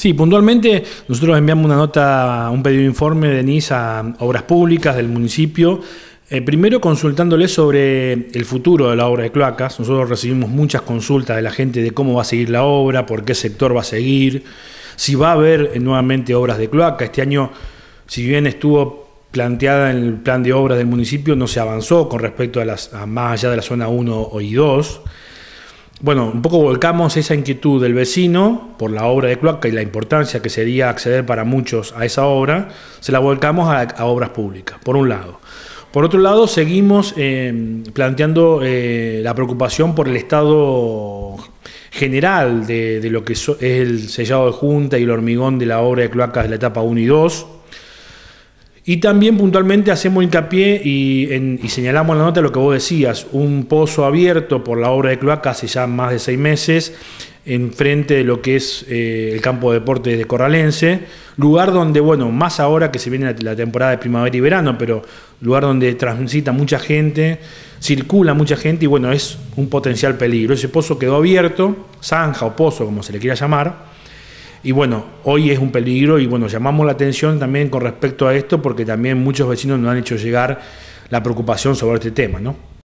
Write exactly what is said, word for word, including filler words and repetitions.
Sí, puntualmente nosotros enviamos una nota, un pedido de informe de N I S a Obras Públicas del municipio, eh, primero consultándole sobre el futuro de la obra de cloacas. Nosotros recibimos muchas consultas de la gente de cómo va a seguir la obra, por qué sector va a seguir, si va a haber eh, nuevamente obras de cloaca. Este año, si bien estuvo planteada en el plan de obras del municipio, no se avanzó con respecto a, las, a más allá de la zona uno y dos. Bueno, un poco volcamos esa inquietud del vecino por la obra de cloaca y la importancia que sería acceder para muchos a esa obra, se la volcamos a, a obras públicas, por un lado. Por otro lado, seguimos eh, planteando eh, la preocupación por el estado general de, de lo que so, es el sellado de junta y el hormigón de la obra de cloacas de la etapa uno y dos. Y también puntualmente hacemos hincapié y, en, y señalamos en la nota lo que vos decías, un pozo abierto por la obra de cloaca hace ya más de seis meses, enfrente de lo que es eh, el campo de deportes de Corralense, lugar donde, bueno, más ahora que se viene la, la temporada de primavera y verano, pero lugar donde transita mucha gente, circula mucha gente y, bueno, es un potencial peligro. Ese pozo quedó abierto, zanja o pozo, como se le quiera llamar. Y bueno, hoy es un peligro y bueno, llamamos la atención también con respecto a esto porque también muchos vecinos nos han hecho llegar la preocupación sobre este tema, ¿no?